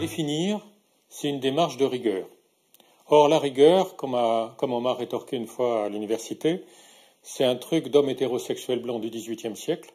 définir, c'est une démarche de rigueur. Or, la rigueur, comme on m'a rétorqué une fois à l'université, c'est un truc d'homme hétérosexuel blanc du XVIIIe siècle.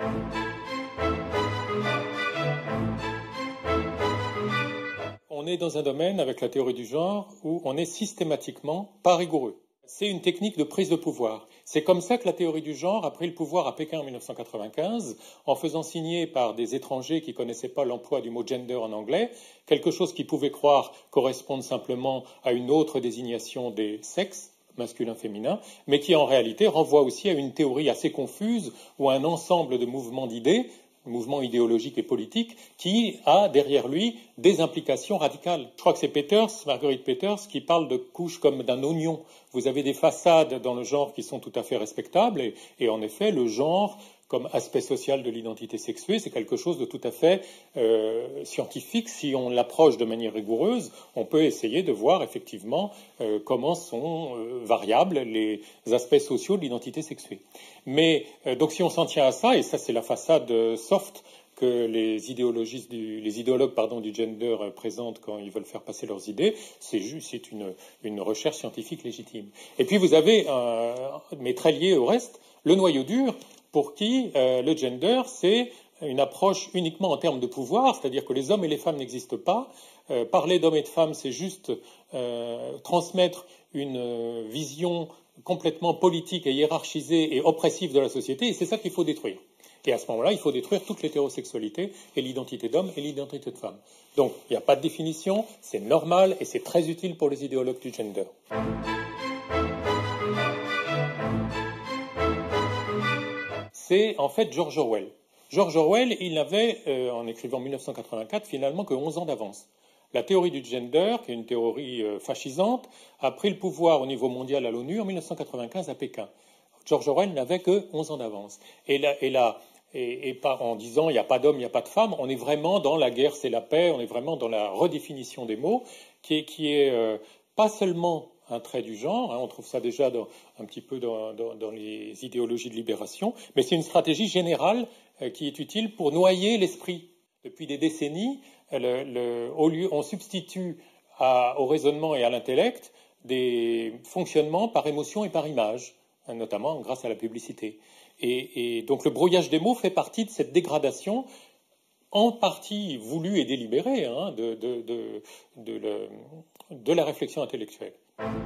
On est dans un domaine, avec la théorie du genre, où on est systématiquement pas rigoureux. C'est une technique de prise de pouvoir. C'est comme ça que la théorie du genre a pris le pouvoir à Pékin en 1995, en faisant signer par des étrangers qui ne connaissaient pas l'emploi du mot gender en anglais, quelque chose qu'ils pouvaient croire correspondre simplement à une autre désignation des sexes, masculin-féminin, mais qui en réalité renvoie aussi à une théorie assez confuse ou à un ensemble de mouvements d'idées, mouvement idéologique et politique, qui a derrière lui des implications radicales. Je crois que c'est Marguerite Peters, qui parle de couches comme d'un oignon. Vous avez des façades dans le genre qui sont tout à fait respectables, et en effet, le genre, comme aspect social de l'identité sexuée, c'est quelque chose de tout à fait scientifique. Si on l'approche de manière rigoureuse, on peut essayer de voir effectivement comment sont variables les aspects sociaux de l'identité sexuée. Mais donc si on s'en tient à ça, et ça c'est la façade soft que les idéologues du gender présentent quand ils veulent faire passer leurs idées, c'est une recherche scientifique légitime. Et puis vous avez, mais très lié au reste, le noyau dur, pour qui le gender, c'est une approche uniquement en termes de pouvoir, c'est-à-dire que les hommes et les femmes n'existent pas. Parler d'hommes et de femmes, c'est juste transmettre une vision complètement politique et hiérarchisée et oppressive de la société, et c'est ça qu'il faut détruire. Et à ce moment-là, il faut détruire toute l'hétérosexualité et l'identité d'homme et l'identité de femme. Donc, il n'y a pas de définition, c'est normal et c'est très utile pour les idéologues du gender. C'est en fait George Orwell. George Orwell, il n'avait, en écrivant 1984, finalement que 11 ans d'avance. La théorie du gender, qui est une théorie fascisante, a pris le pouvoir au niveau mondial à l'ONU en 1995 à Pékin. George Orwell n'avait que 11 ans d'avance. Et en disant il n'y a pas d'homme, il n'y a pas de femme, on est vraiment dans la guerre, c'est la paix, on est vraiment dans la redéfinition des mots, qui est pas seulement un trait du genre, on trouve ça déjà un petit peu dans les idéologies de libération, mais c'est une stratégie générale qui est utile pour noyer l'esprit. Depuis des décennies, on substitue au raisonnement et à l'intellect des fonctionnements par émotion et par image, notamment grâce à la publicité. Et donc le brouillage des mots fait partie de cette dégradation, en partie voulue et délibérée, de la réflexion intellectuelle.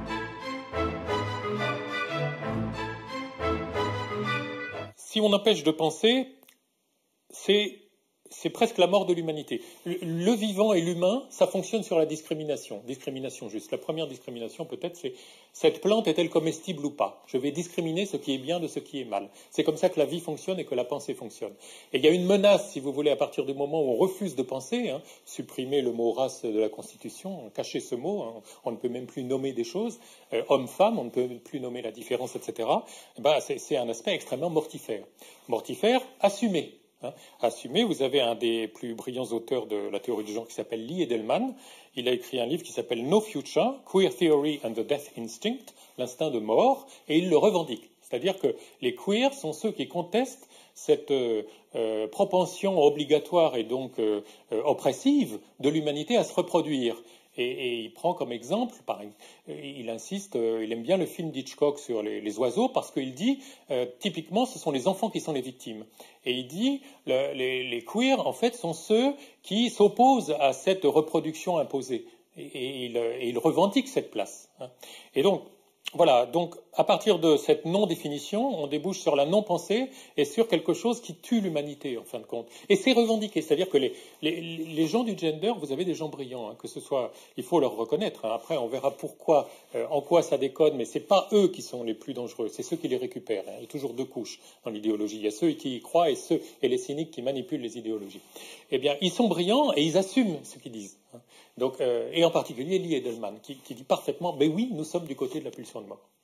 Si on empêche de penser, c'est presque la mort de l'humanité. Le vivant et l'humain, ça fonctionne sur la discrimination. Discrimination juste. La première discrimination, peut-être, c'est cette plante est-elle comestible ou pas. Je vais discriminer ce qui est bien de ce qui est mal. C'est comme ça que la vie fonctionne et que la pensée fonctionne. Et il y a une menace, si vous voulez, à partir du moment où on refuse de penser, supprimer le mot race de la Constitution, cacher ce mot, on ne peut même plus nommer des choses, homme-femme, on ne peut plus nommer la différence, etc. C'est un aspect extrêmement mortifère. Mortifère, assumé. Assumé, vous avez un des plus brillants auteurs de la théorie du genre qui s'appelle Lee Edelman. Il a écrit un livre qui s'appelle No Future, Queer Theory and the Death Instinct, l'instinct de mort, et il le revendique. C'est-à-dire que les queers sont ceux qui contestent cette propension obligatoire et donc oppressive de l'humanité à se reproduire. Et il prend comme exemple, il insiste, il aime bien le film d'Hitchcock sur les oiseaux parce qu'il dit, typiquement, ce sont les enfants qui sont les victimes. Et il dit, les queers, en fait, sont ceux qui s'opposent à cette reproduction imposée. Et il revendique cette place. Et donc, voilà, donc à partir de cette non-définition, on débouche sur la non-pensée et sur quelque chose qui tue l'humanité, en fin de compte. Et c'est revendiqué, c'est-à-dire que les gens du gender, vous avez des gens brillants, que ce soit, il faut leur reconnaître. Après, on verra pourquoi, en quoi ça déconne, mais c'est pas eux qui sont les plus dangereux, c'est ceux qui les récupèrent. Il y a toujours deux couches dans l'idéologie. Il y a ceux qui y croient et les cyniques qui manipulent les idéologies. Eh bien, ils sont brillants et ils assument ce qu'ils disent. Donc, et en particulier Lee Edelman, qui dit parfaitement, mais oui, nous sommes du côté de la pulsion de mort.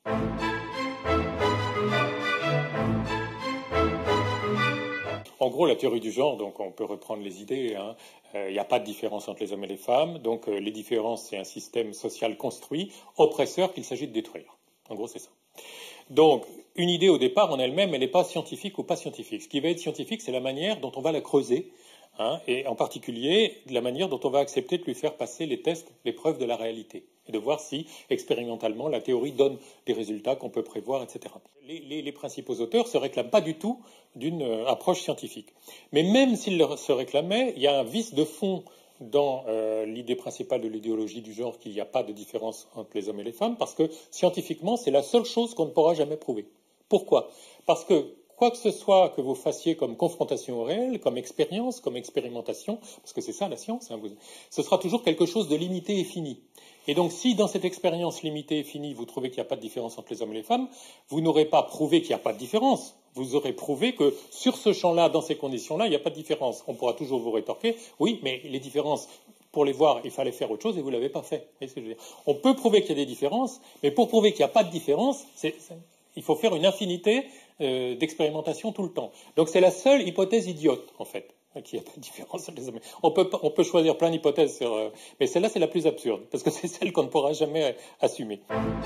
En gros, la théorie du genre, donc on peut reprendre les idées, il n'y a pas de différence entre les hommes et les femmes, donc les différences, c'est un système social construit, oppresseur qu'il s'agit de détruire. En gros, c'est ça. Donc, une idée au départ en elle-même, elle n'est pas scientifique ou pas scientifique. Ce qui va être scientifique, c'est la manière dont on va la creuser hein, et en particulier de la manière dont on va accepter de lui faire passer les tests, les preuves de la réalité, et de voir si, expérimentalement, la théorie donne des résultats qu'on peut prévoir, etc. Les principaux auteurs ne se réclament pas du tout d'une approche scientifique. Mais même s'ils se réclamaient, il y a un vice de fond dans l'idée principale de l'idéologie du genre qu'il n'y a pas de différence entre les hommes et les femmes, parce que scientifiquement, c'est la seule chose qu'on ne pourra jamais prouver. Pourquoi? Parce que quoi que ce soit que vous fassiez comme confrontation au réel, comme expérience, comme expérimentation, parce que c'est ça la science, hein, ce sera toujours quelque chose de limité et fini. Et donc si dans cette expérience limitée et finie, vous trouvez qu'il n'y a pas de différence entre les hommes et les femmes, vous n'aurez pas prouvé qu'il n'y a pas de différence. Vous aurez prouvé que sur ce champ-là, dans ces conditions-là, il n'y a pas de différence. On pourra toujours vous rétorquer, oui, mais les différences, pour les voir, il fallait faire autre chose et vous ne l'avez pas fait. Vous voyez ce que je veux dire? On peut prouver qu'il y a des différences, mais pour prouver qu'il n'y a pas de différence, il faut faire une infinité d'expérimentation tout le temps. Donc c'est la seule hypothèse idiote, en fait, qu'il n'y a pas de différence entre les hommes. On peut choisir plein d'hypothèses, mais celle-là, c'est la plus absurde, parce que c'est celle qu'on ne pourra jamais assumer.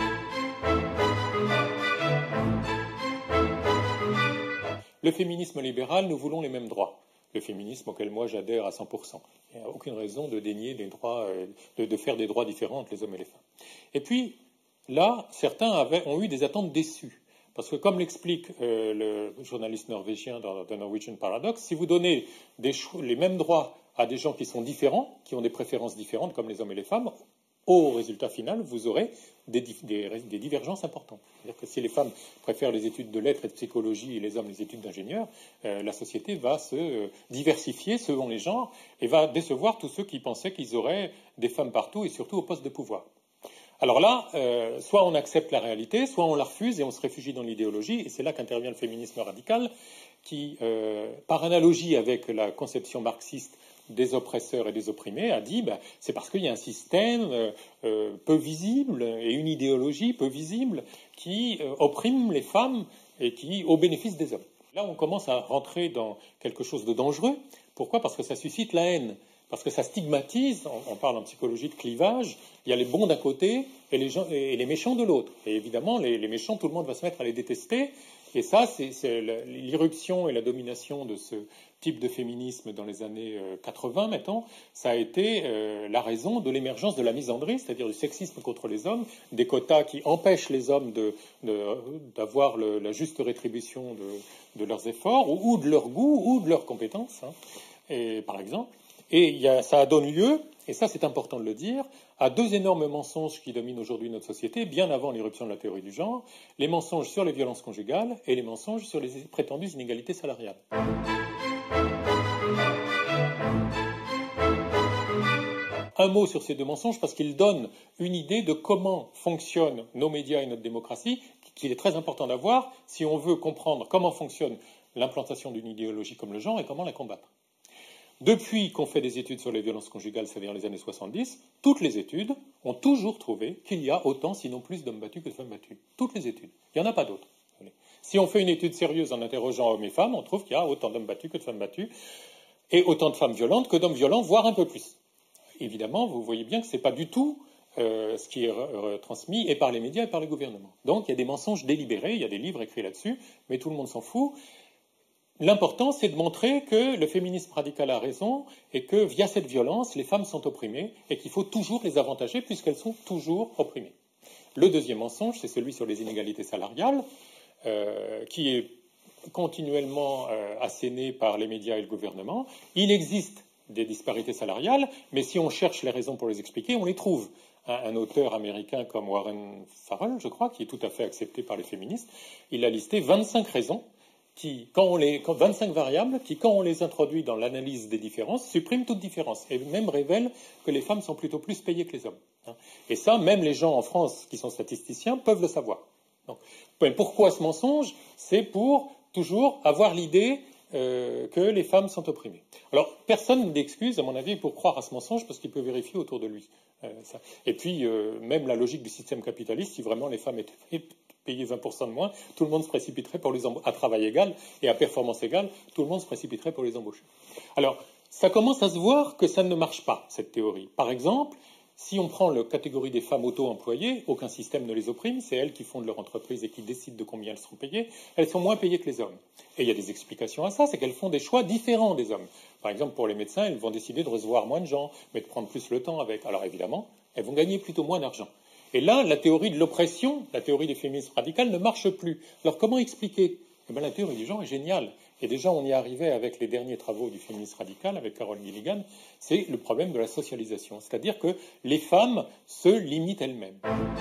Le féminisme libéral, nous voulons les mêmes droits. Le féminisme auquel moi j'adhère à 100%. Il n'y a aucune raison de dénier les droits, de faire des droits différents entre les hommes et les femmes. Et puis, là, certains ont eu des attentes déçues. Parce que, comme l'explique le journaliste norvégien dans The Norwegian Paradox, si vous donnez les mêmes droits à des gens qui sont différents, qui ont des préférences différentes, comme les hommes et les femmes, au résultat final, vous aurez des divergences importantes. C'est-à-dire que si les femmes préfèrent les études de lettres et de psychologie et les hommes les études d'ingénieur, la société va se diversifier selon les genres et va décevoir tous ceux qui pensaient qu'ils auraient des femmes partout et surtout au poste de pouvoir. Alors là, soit on accepte la réalité, soit on la refuse et on se réfugie dans l'idéologie, et c'est là qu'intervient le féminisme radical, qui, par analogie avec la conception marxiste des oppresseurs et des opprimés, a dit c'est parce qu'il y a un système peu visible et une idéologie peu visible qui opprime les femmes et qui au bénéfice des hommes. Là, on commence à rentrer dans quelque chose de dangereux. Pourquoi? Parce que ça suscite la haine. Parce que ça stigmatise, on parle en psychologie de clivage, il y a les bons d'un côté et les méchants de l'autre. Et évidemment, les méchants, tout le monde va se mettre à les détester. Et ça, c'est l'irruption et la domination de ce type de féminisme dans les années 80, mettons, ça a été la raison de l'émergence de la misandrie, c'est-à-dire du sexisme contre les hommes, des quotas qui empêchent les hommes d'avoir la juste rétribution de leurs efforts, ou de leur goût, ou de leurs compétences, hein, et, par exemple. Et ça donne lieu, et ça c'est important de le dire, à deux énormes mensonges qui dominent aujourd'hui notre société, bien avant l'irruption de la théorie du genre, les mensonges sur les violences conjugales et les mensonges sur les prétendues inégalités salariales. Un mot sur ces deux mensonges parce qu'ils donnent une idée de comment fonctionnent nos médias et notre démocratie, qu'il est très important d'avoir si on veut comprendre comment fonctionne l'implantation d'une idéologie comme le genre et comment la combattre. Depuis qu'on fait des études sur les violences conjugales, c'est-à-dire les années 70, toutes les études ont toujours trouvé qu'il y a autant, sinon plus, d'hommes battus que de femmes battues. Toutes les études. Il n'y en a pas d'autres. Si on fait une étude sérieuse en interrogeant hommes et femmes, on trouve qu'il y a autant d'hommes battus que de femmes battues, et autant de femmes violentes que d'hommes violents, voire un peu plus. Évidemment, vous voyez bien que ce n'est pas du tout ce qui est transmis et par les médias et par les gouvernements. Donc il y a des mensonges délibérés, il y a des livres écrits là-dessus, mais tout le monde s'en fout. L'important, c'est de montrer que le féminisme radical a raison et que, via cette violence, les femmes sont opprimées et qu'il faut toujours les avantager puisqu'elles sont toujours opprimées. Le deuxième mensonge, c'est celui sur les inégalités salariales, qui est continuellement asséné par les médias et le gouvernement. Il existe des disparités salariales, mais si on cherche les raisons pour les expliquer, on les trouve. Un auteur américain comme Warren Farrell, je crois, qui est tout à fait accepté par les féministes, il a listé 25 raisons 25 variables qui, quand on les introduit dans l'analyse des différences, suppriment toute différence et même révèlent que les femmes sont plutôt plus payées que les hommes. Et ça, même les gens en France qui sont statisticiens peuvent le savoir. Donc, pourquoi ce mensonge? C'est pour toujours avoir l'idée que les femmes sont opprimées. Alors, personne n'excuse, à mon avis, pour croire à ce mensonge parce qu'il peut vérifier autour de lui. Et puis, même la logique du système capitaliste, si vraiment les femmes étaient payer 20% de moins, tout le monde se précipiterait pour les à travail égal et à performance égale, tout le monde se précipiterait pour les embaucher. Alors, ça commence à se voir que ça ne marche pas, cette théorie. Par exemple, Si on prend la catégorie des femmes auto-employées, aucun système ne les opprime, c'est elles qui fondent leur entreprise et qui décident de combien elles seront payées. Elles sont moins payées que les hommes. Et il y a des explications à ça, c'est qu'elles font des choix différents des hommes. Par exemple, pour les médecins, elles vont décider de recevoir moins de gens, mais de prendre plus le temps avec. Alors évidemment, elles vont gagner plutôt moins d'argent. Et là, la théorie de l'oppression, la théorie des féminismes radicales ne marche plus. Alors comment expliquer? Eh bien, la théorie du genre est géniale. Et déjà, on y arrivait avec les derniers travaux du féminisme radical, avec Carol Gilligan, c'est le problème de la socialisation. C'est-à-dire que les femmes se limitent elles-mêmes.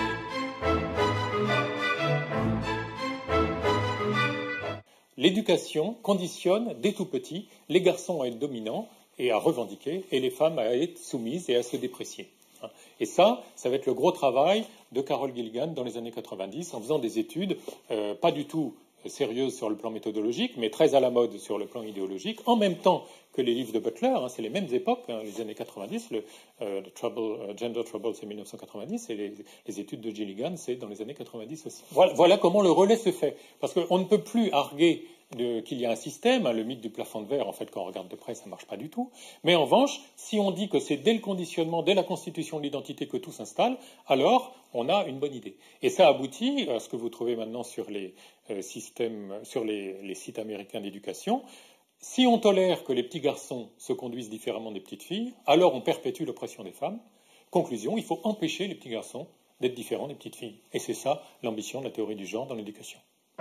L'éducation conditionne, dès tout petit, les garçons à être dominants et à revendiquer, et les femmes à être soumises et à se déprécier. Et ça va être le gros travail de Carol Gilligan dans les années 90, en faisant des études pas du tout sérieuse sur le plan méthodologique, mais très à la mode sur le plan idéologique, en même temps que les livres de Butler, c'est les mêmes époques, les années 90, Gender Trouble c'est 1990, et les études de Gilligan c'est dans les années 90 aussi. Voilà comment le relais se fait, parce qu'on ne peut plus arguer qu'il y a un système, le mythe du plafond de verre, en fait, quand on regarde de près, ça ne marche pas du tout. Mais en revanche, si on dit que c'est dès le conditionnement, dès la constitution de l'identité que tout s'installe, alors on a une bonne idée. Et ça aboutit à ce que vous trouvez maintenant sur les systèmes, sur les sites américains d'éducation. Si on tolère que les petits garçons se conduisent différemment des petites filles, alors on perpétue l'oppression des femmes. Conclusion, il faut empêcher les petits garçons d'être différents des petites filles. Et c'est ça l'ambition de la théorie du genre dans l'éducation.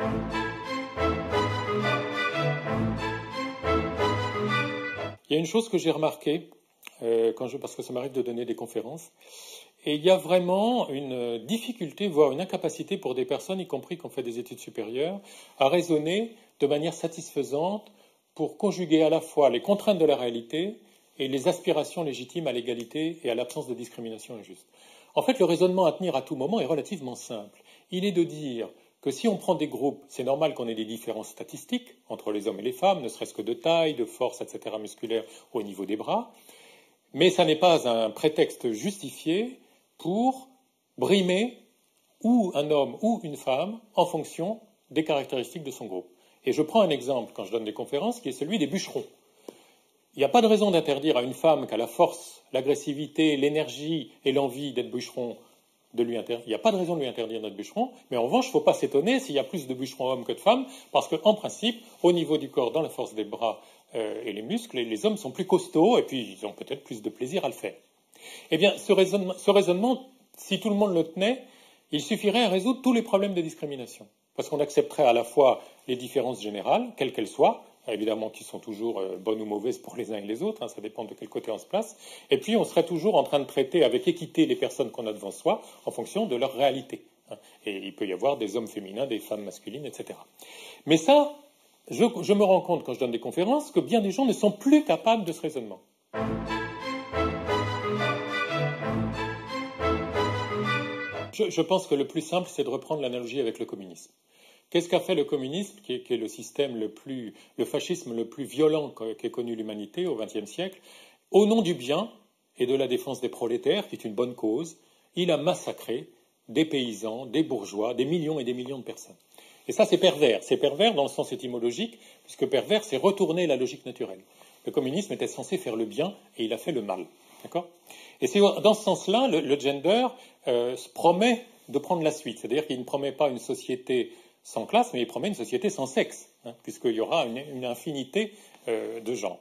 Il y a une chose que j'ai remarquée, parce que ça m'arrive de donner des conférences, et il y a vraiment une difficulté, voire une incapacité pour des personnes, y compris qui ont fait des études supérieures, à raisonner de manière satisfaisante pour conjuguer à la fois les contraintes de la réalité et les aspirations légitimes à l'égalité et à l'absence de discrimination injuste. En fait, le raisonnement à tenir à tout moment est relativement simple. Il est de dire que si on prend des groupes, c'est normal qu'on ait des différences statistiques entre les hommes et les femmes, ne serait-ce que de taille, de force, etc., musculaire au niveau des bras, mais ça n'est pas un prétexte justifié pour brimer ou un homme ou une femme en fonction des caractéristiques de son groupe. Et je prends un exemple quand je donne des conférences qui est celui des bûcherons. Il n'y a pas de raison d'interdire à une femme qui a la force, l'agressivité, l'énergie et l'envie d'être bûcheron il n'y a pas de raison de lui interdire d'être bûcheron, mais en revanche, il ne faut pas s'étonner s'il y a plus de bûcherons hommes que de femmes, parce qu'en principe, au niveau du corps, dans la force des bras et les muscles, les hommes sont plus costauds et puis ils ont peut-être plus de plaisir à le faire. Eh bien, ce raisonnement, si tout le monde le tenait, il suffirait à résoudre tous les problèmes de discrimination, parce qu'on accepterait à la fois les différences générales, quelles qu'elles soient, évidemment qui sont toujours bonnes ou mauvaises pour les uns et les autres, ça dépend de quel côté on se place, et puis on serait toujours en train de traiter avec équité les personnes qu'on a devant soi en fonction de leur réalité. Et il peut y avoir des hommes féminins, des femmes masculines, etc. Mais ça, je me rends compte quand je donne des conférences que bien des gens ne sont plus capables de ce raisonnement. Je pense que le plus simple, c'est de reprendre l'analogie avec le communisme. Qu'est-ce qu'a fait le communisme, qui est le système le fascisme le plus violent qu'ait connu l'humanité au XXe siècle? Au nom du bien et de la défense des prolétaires, qui est une bonne cause, il a massacré des paysans, des bourgeois, des millions et des millions de personnes. Et ça, c'est pervers. C'est pervers dans le sens étymologique, puisque pervers, c'est retourner la logique naturelle. Le communisme était censé faire le bien et il a fait le mal. D'accord? Et c'est dans ce sens-là, le gender se promet de prendre la suite. C'est-à-dire qu'il ne promet pas une société sans classe, mais il promet une société sans sexe, puisqu'il y aura une infinité de genres.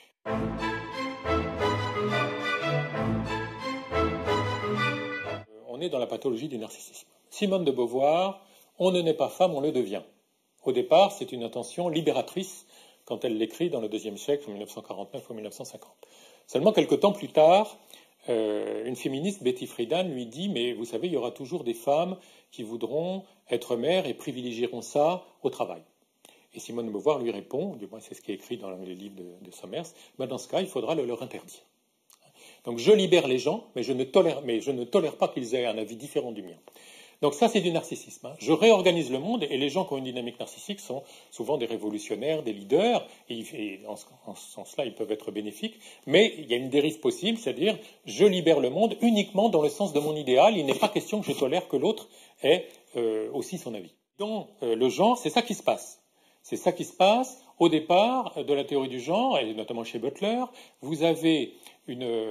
On est dans la pathologie du narcissisme. Simone de Beauvoir, on ne naît pas femme, on le devient. Au départ, c'est une intention libératrice quand elle l'écrit dans le IIe siècle, en 1949 ou 1950. Seulement, quelques temps plus tard, une féministe, Betty Friedan, lui dit « Mais vous savez, il y aura toujours des femmes qui voudront être mères et privilégieront ça au travail. » Et Simone de Beauvoir lui répond, du moins c'est ce qui est écrit dans les livres de Somers, dans ce cas, il faudra le leur interdire. Donc je libère les gens, mais je ne tolère pas qu'ils aient un avis différent du mien. Donc ça, c'est du narcissisme. Je réorganise le monde, et les gens qui ont une dynamique narcissique sont souvent des révolutionnaires, des leaders, et en ce sens-là, ils peuvent être bénéfiques, mais il y a une dérive possible, c'est-à-dire je libère le monde uniquement dans le sens de mon idéal, il n'est pas question que je tolère que l'autre ait aussi son avis. Donc le genre, c'est ça qui se passe. C'est ça qui se passe au départ de la théorie du genre, et notamment chez Butler. Vous avez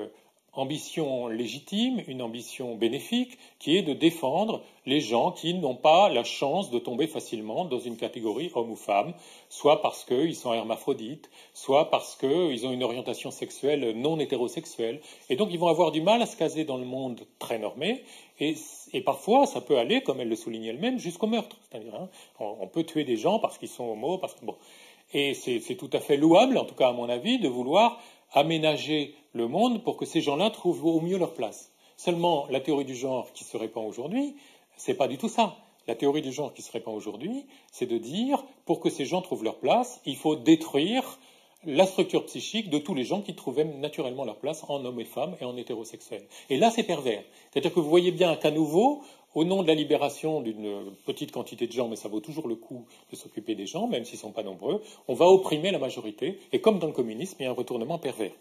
ambition légitime, une ambition bénéfique, qui est de défendre les gens qui n'ont pas la chance de tomber facilement dans une catégorie homme ou femme, soit parce qu'ils sont hermaphrodites, soit parce qu'ils ont une orientation sexuelle non hétérosexuelle, et donc ils vont avoir du mal à se caser dans le monde très normé, et parfois ça peut aller, comme elle le souligne elle-même, jusqu'au meurtre. C'est-à-dire, on peut tuer des gens parce qu'ils sont homos, bon. Et c'est tout à fait louable, en tout cas à mon avis, de vouloir aménager le monde pour que ces gens-là trouvent au mieux leur place. Seulement, la théorie du genre qui se répand aujourd'hui, c'est pas du tout ça. La théorie du genre qui se répand aujourd'hui, c'est de dire, pour que ces gens trouvent leur place, il faut détruire la structure psychique de tous les gens qui trouvaient naturellement leur place en hommes et femmes et en hétérosexuels. Et là, c'est pervers. C'est-à-dire que vous voyez bien qu'à nouveau, au nom de la libération d'une petite quantité de gens, mais ça vaut toujours le coup de s'occuper des gens, même s'ils ne sont pas nombreux, on va opprimer la majorité, et comme dans le communisme, il y a un retournement pervers.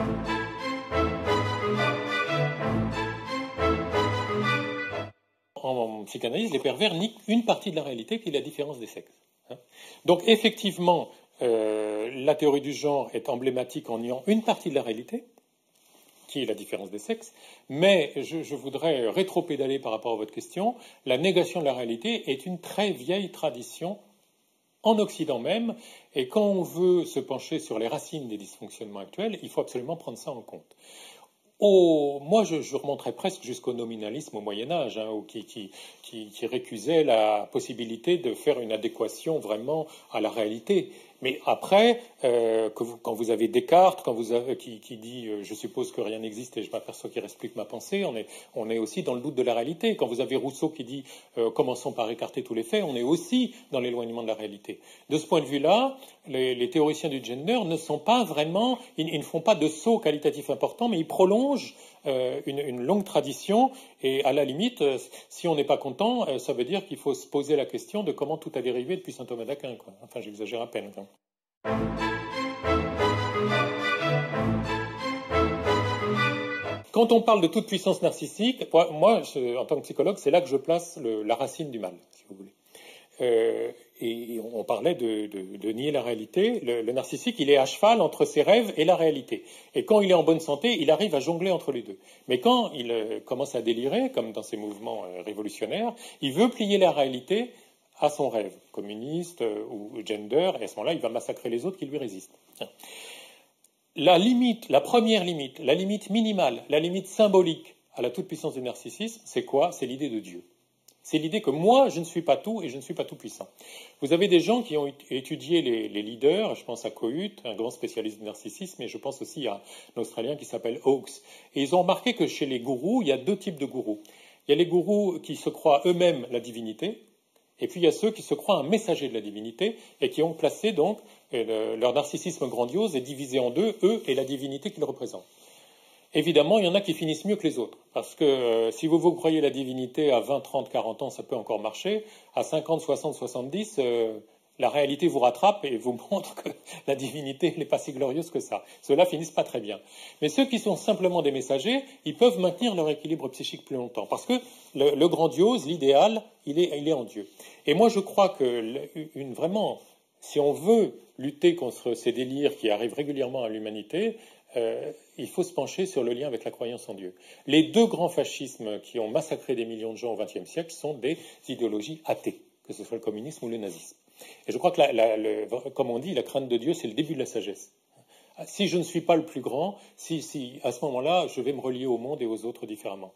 En psychanalyse, les pervers niquent une partie de la réalité qui est la différence des sexes. Donc effectivement, la théorie du genre est emblématique en niant une partie de la réalité, qui est la différence des sexes, mais je voudrais rétropédaler par rapport à votre question. La négation de la réalité est une très vieille tradition en Occident même, et quand on veut se pencher sur les racines des dysfonctionnements actuels, il faut absolument prendre ça en compte. Moi, je remonterais presque jusqu'au nominalisme au Moyen-Âge, qui récusait la possibilité de faire une adéquation vraiment à la réalité. Mais après, quand vous avez Descartes, qui dit je suppose que rien n'existe et je m'aperçois qu'il reste plus que ma pensée, on est aussi dans le doute de la réalité. Quand vous avez Rousseau qui dit commençons par écarter tous les faits, on est aussi dans l'éloignement de la réalité. De ce point de vue-là, les théoriciens du gender ne sont pas vraiment, ils ne font pas de saut qualitatif important, mais ils prolongent une longue tradition, et à la limite, si on n'est pas content, ça veut dire qu'il faut se poser la question de comment tout a dérivé depuis saint Thomas d'Aquin, quoi. Enfin, j'exagère à peine, quoi. Quand on parle de toute puissance narcissique, moi, en tant que psychologue, c'est là que je place la racine du mal, si vous voulez. Et on parlait de nier la réalité. Le narcissique, il est à cheval entre ses rêves et la réalité. Et quand il est en bonne santé, il arrive à jongler entre les deux. Mais quand il commence à délirer, comme dans ses mouvements révolutionnaires, il veut plier la réalité à son rêve, communiste ou gender, et à ce moment-là, il va massacrer les autres qui lui résistent. La limite, la première limite, la limite minimale, la limite symbolique à la toute-puissance du narcissisme, c'est quoi? C'est l'idée de Dieu. C'est l'idée que moi, je ne suis pas tout et je ne suis pas tout puissant. Vous avez des gens qui ont étudié les leaders, je pense à Kohut, un grand spécialiste du narcissisme, et je pense aussi à un Australien qui s'appelle Hawkes. Et ils ont remarqué que chez les gourous, il y a deux types de gourous. Il y a les gourous qui se croient eux-mêmes la divinité, et puis il y a ceux qui se croient un messager de la divinité, et qui ont placé donc leur narcissisme grandiose est divisé en deux, eux et la divinité qu'ils représentent. Évidemment, il y en a qui finissent mieux que les autres. Parce que si vous croyez la divinité à 20, 30, 40 ans, ça peut encore marcher. À 50, 60, 70, la réalité vous rattrape et vous montre que la divinité n'est pas si glorieuse que ça. Ceux-là finissent pas très bien. Mais ceux qui sont simplement des messagers, ils peuvent maintenir leur équilibre psychique plus longtemps. Parce que le grandiose, l'idéal, il est en Dieu. Et moi, je crois que vraiment, si on veut lutter contre ces délires qui arrivent régulièrement à l'humanité, il faut se pencher sur le lien avec la croyance en Dieu. Les deux grands fascismes qui ont massacré des millions de gens au XXe siècle sont des idéologies athées, que ce soit le communisme ou le nazisme. Et je crois que, comme on dit, la crainte de Dieu, c'est le début de la sagesse. Si je ne suis pas le plus grand, à ce moment-là, je vais me relier au monde et aux autres différemment.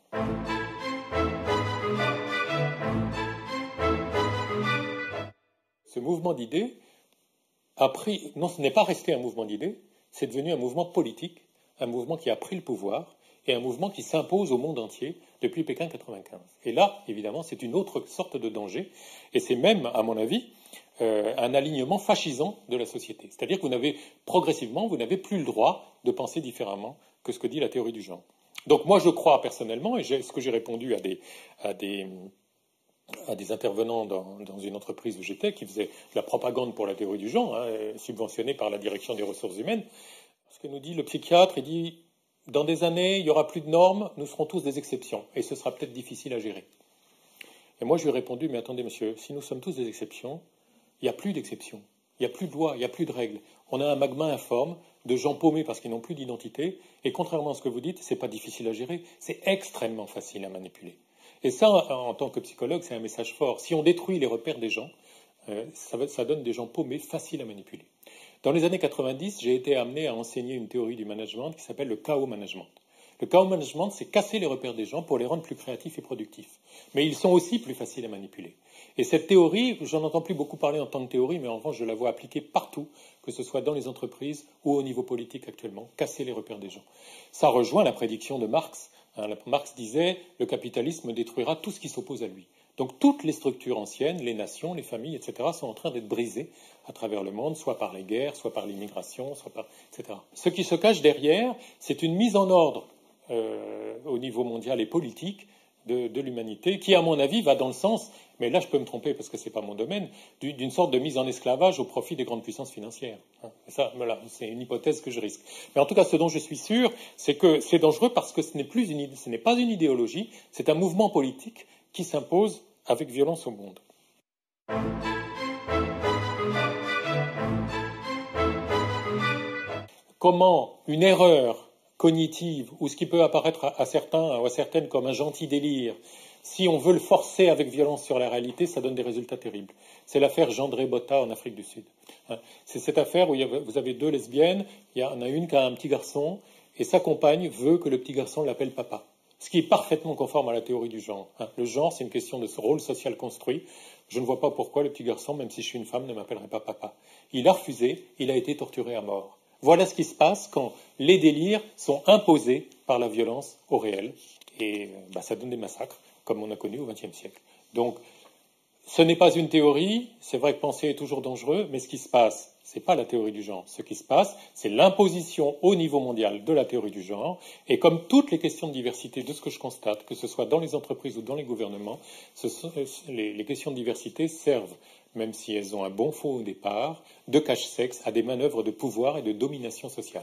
Ce mouvement d'idées non, ce n'est pas resté un mouvement d'idées, c'est devenu un mouvement politique, un mouvement qui a pris le pouvoir et un mouvement qui s'impose au monde entier depuis Pékin 95. Et là, évidemment, c'est une autre sorte de danger, et c'est même, à mon avis, un alignement fascisant de la société. C'est-à-dire que progressivement, vous n'avez plus le droit de penser différemment que ce que dit la théorie du genre. Donc moi, je crois personnellement, et ce que j'ai répondu à des intervenants dans une entreprise où j'étais, qui faisait de la propagande pour la théorie du genre, subventionnée par la direction des ressources humaines. Ce que nous dit le psychiatre, il dit, dans des années, il n'y aura plus de normes, nous serons tous des exceptions, et ce sera peut-être difficile à gérer. Et moi, je lui ai répondu, mais attendez, monsieur, si nous sommes tous des exceptions, il n'y a plus d'exceptions. Il n'y a plus de loi, il n'y a plus de règles. On a un magma informe de gens paumés parce qu'ils n'ont plus d'identité. Et contrairement à ce que vous dites, ce n'est pas difficile à gérer, c'est extrêmement facile à manipuler. Et ça, en tant que psychologue, c'est un message fort. Si on détruit les repères des gens, ça donne des gens paumés, faciles à manipuler. Dans les années 90, j'ai été amené à enseigner une théorie du management qui s'appelle le chaos management. Le chaos management, c'est casser les repères des gens pour les rendre plus créatifs et productifs. Mais ils sont aussi plus faciles à manipuler. Et cette théorie, j'en entends plus beaucoup parler en tant que théorie, mais en revanche, je la vois appliquée partout, que ce soit dans les entreprises ou au niveau politique actuellement, casser les repères des gens. Ça rejoint la prédiction de Marx. Marx disait « le capitalisme détruira tout ce qui s'oppose à lui ». Donc toutes les structures anciennes, les nations, les familles, etc., sont en train d'être brisées à travers le monde, soit par les guerres, soit par l'immigration, soit par etc. Ce qui se cache derrière, c'est une mise en ordre au niveau mondial et politique de l'humanité, qui, à mon avis, va dans le sens, mais là je peux me tromper parce que ce n'est pas mon domaine, d'une sorte de mise en esclavage au profit des grandes puissances financières. Et ça, voilà, c'est une hypothèse que je risque. Mais en tout cas, ce dont je suis sûr, c'est que c'est dangereux parce que ce n'est pas une idéologie, c'est un mouvement politique qui s'impose avec violence au monde. Comment une erreur cognitive, ou ce qui peut apparaître à certains ou à certaines comme un gentil délire, si on veut le forcer avec violence sur la réalité, ça donne des résultats terribles. C'est l'affaire Jandré Botta en Afrique du Sud. C'est cette affaire où vous avez deux lesbiennes, il y en a une qui a un petit garçon, et sa compagne veut que le petit garçon l'appelle papa. Ce qui est parfaitement conforme à la théorie du genre. Le genre, c'est une question de ce rôle social construit. Je ne vois pas pourquoi le petit garçon, même si je suis une femme, ne m'appellerait pas papa. Il a refusé, il a été torturé à mort. Voilà ce qui se passe quand les délires sont imposés par la violence au réel. Et ça donne des massacres, comme on a connu au XXe siècle. Donc, ce n'est pas une théorie. C'est vrai que penser est toujours dangereux, mais ce qui se passe, ce n'est pas la théorie du genre. Ce qui se passe, c'est l'imposition au niveau mondial de la théorie du genre. Et comme toutes les questions de diversité, de ce que je constate, que ce soit dans les entreprises ou dans les gouvernements, les questions de diversité servent, même si elles ont un bon fond au départ, de cache-sexe à des manœuvres de pouvoir et de domination sociale.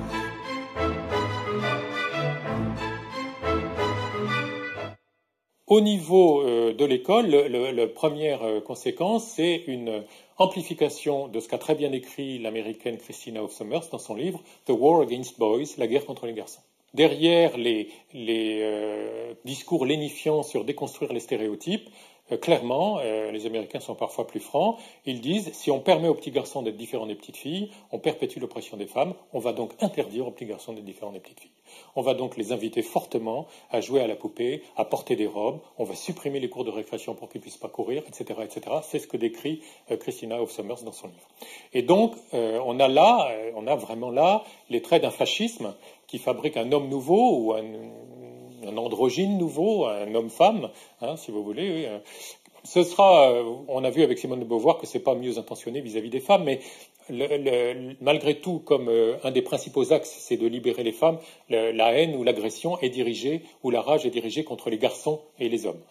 Au niveau de l'école, la première conséquence, c'est une amplification de ce qu'a très bien écrit l'américaine Christina Hoff Sommers dans son livre The War Against Boys, la guerre contre les garçons. Derrière les discours lénifiants sur déconstruire les stéréotypes, clairement, les Américains sont parfois plus francs, ils disent si on permet aux petits garçons d'être différents des petites filles, on perpétue l'oppression des femmes, on va donc interdire aux petits garçons d'être différents des petites filles. On va donc les inviter fortement à jouer à la poupée, à porter des robes, on va supprimer les cours de récréation pour qu'ils ne puissent pas courir, etc., etc. C'est ce que décrit Christina Hoff Sommers dans son livre. Et donc, on a vraiment là les traits d'un fascisme qui fabrique un homme nouveau ou un androgyne nouveau, un homme-femme, si vous voulez. Oui. Ce sera, on a vu avec Simone de Beauvoir que ce n'est pas mieux intentionné vis-à-vis des femmes, mais malgré tout, comme un des principaux axes, c'est de libérer les femmes, la haine ou l'agression est dirigée, ou la rage est dirigée contre les garçons et les hommes.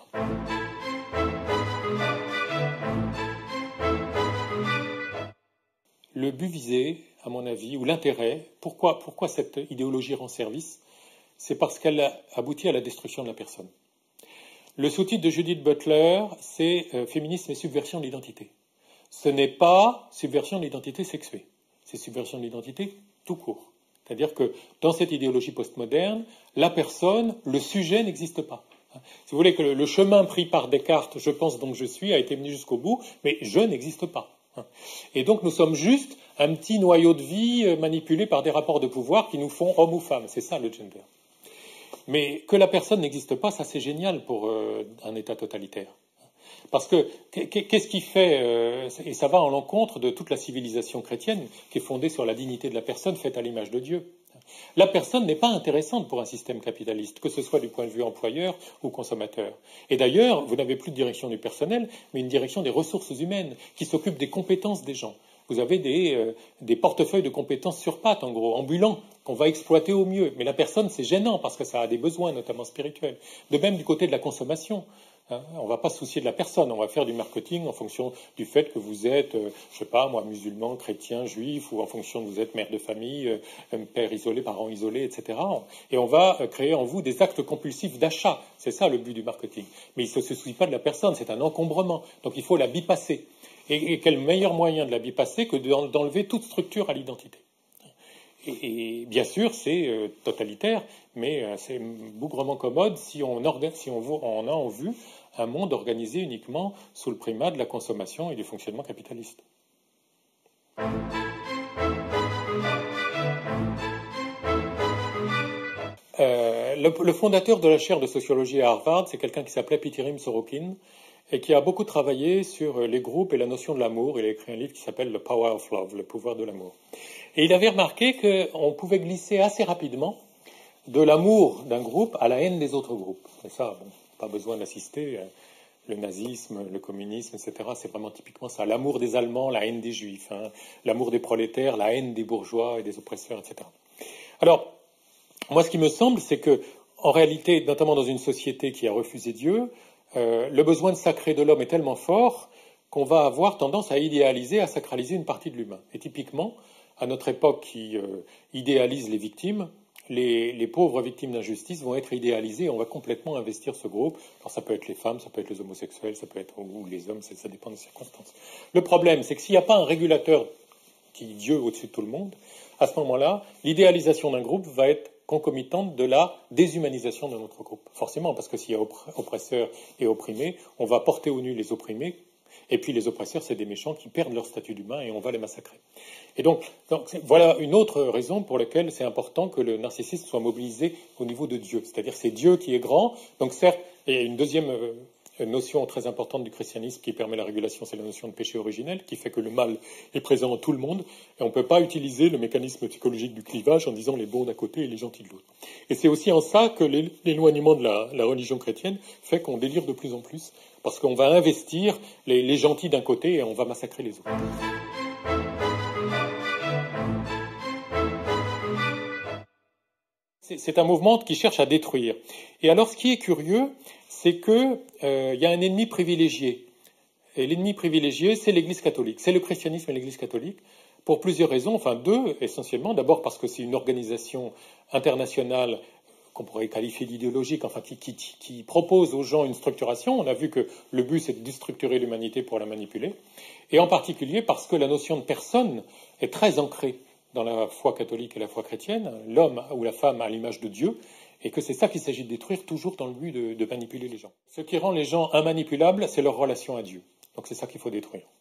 Le but visé, à mon avis, ou l'intérêt, pourquoi cette idéologie rend service, c'est parce qu'elle aboutit à la destruction de la personne. Le sous-titre de Judith Butler, c'est Féminisme et subversion de l'identité. Ce n'est pas subversion de l'identité sexuée, c'est subversion de l'identité tout court. C'est-à-dire que dans cette idéologie postmoderne, la personne, le sujet n'existe pas. Si vous voulez que le chemin pris par Descartes, je pense donc je suis, a été mené jusqu'au bout, mais je n'existe pas. Et donc nous sommes juste un petit noyau de vie manipulé par des rapports de pouvoir qui nous font homme ou femme. C'est ça le gender. Mais que la personne n'existe pas, ça c'est génial pour un État totalitaire. Parce que qu'est-ce qui fait, et ça va en l'encontre de toute la civilisation chrétienne qui est fondée sur la dignité de la personne faite à l'image de Dieu. La personne n'est pas intéressante pour un système capitaliste, que ce soit du point de vue employeur ou consommateur. Et d'ailleurs, vous n'avez plus de direction du personnel, mais une direction des ressources humaines qui s'occupe des compétences des gens. Vous avez des portefeuilles de compétences sur pattes, en gros, ambulants, qu'on va exploiter au mieux. Mais la personne, c'est gênant parce que ça a des besoins, notamment spirituels. De même du côté de la consommation. Hein. On ne va pas se soucier de la personne, on va faire du marketing en fonction du fait que vous êtes, je sais pas moi, musulman, chrétien, juif, ou en fonction de vous êtes mère de famille, père isolé, parent isolé, etc. Et on va créer en vous des actes compulsifs d'achat. C'est ça le but du marketing. Mais il ne se soucie pas de la personne, c'est un encombrement. Donc il faut la bypasser. Et quel meilleur moyen de la bypasser que d'enlever toute structure à l'identité. Et bien sûr, c'est totalitaire, mais c'est bougrement commode si on a en vue un monde organisé uniquement sous le primat de la consommation et du fonctionnement capitaliste. Le fondateur de la chaire de sociologie à Harvard, c'est quelqu'un qui s'appelait Pitirim Sorokin et qui a beaucoup travaillé sur les groupes et la notion de l'amour. Il a écrit un livre qui s'appelle The Power of Love, le pouvoir de l'amour. Et il avait remarqué qu'on pouvait glisser assez rapidement de l'amour d'un groupe à la haine des autres groupes. Et ça, bon, pas besoin d'assister. Le nazisme, le communisme, etc., c'est vraiment typiquement ça. L'amour des Allemands, la haine des Juifs. Hein, l'amour des prolétaires, la haine des bourgeois et des oppresseurs, etc. Alors, moi, ce qui me semble, c'est que, en réalité, notamment dans une société qui a refusé Dieu, le besoin de sacré de l'homme est tellement fort qu'on va avoir tendance à idéaliser, à sacraliser une partie de l'humain. Et typiquement, à notre époque qui idéalise les victimes, les pauvres victimes d'injustice vont être idéalisées et on va complètement investir ce groupe. Alors ça peut être les femmes, ça peut être les homosexuels, ça peut être ou les hommes, ça dépend des circonstances. Le problème, c'est que s'il n'y a pas un régulateur qui est Dieu au-dessus de tout le monde, à ce moment-là, l'idéalisation d'un groupe va être concomitante de la déshumanisation de notre groupe. Forcément, parce que s'il y a oppresseurs et opprimés, on va porter au nu les opprimés, et puis les oppresseurs, c'est des méchants qui perdent leur statut d'humain et on va les massacrer. Et donc voilà une autre raison pour laquelle c'est important que le narcissisme soit mobilisé au niveau de Dieu. C'est-à-dire que c'est Dieu qui est grand. Donc certes, il y a une deuxième notion très importante du christianisme qui permet la régulation, c'est la notion de péché originel, qui fait que le mal est présent en tout le monde, et on ne peut pas utiliser le mécanisme psychologique du clivage en disant les bons d'un côté et les gentils de l'autre. Et c'est aussi en ça que l'éloignement de la religion chrétienne fait qu'on délire de plus en plus, parce qu'on va investir les gentils d'un côté et on va massacrer les autres. C'est un mouvement qui cherche à détruire. Et alors, ce qui est curieux, c'est qu'il y a un ennemi privilégié. Et l'ennemi privilégié, c'est l'Église catholique. C'est le christianisme et l'Église catholique, pour plusieurs raisons, enfin deux essentiellement. D'abord parce que c'est une organisation internationale qu'on pourrait qualifier d'idéologique, enfin qui propose aux gens une structuration. On a vu que le but, c'est de déstructurer l'humanité pour la manipuler. Et en particulier parce que la notion de personne est très ancrée dans la foi catholique et la foi chrétienne, l'homme ou la femme à l'image de Dieu, et que c'est ça qu'il s'agit de détruire, toujours dans le but de manipuler les gens. Ce qui rend les gens immanipulables, c'est leur relation à Dieu. Donc c'est ça qu'il faut détruire.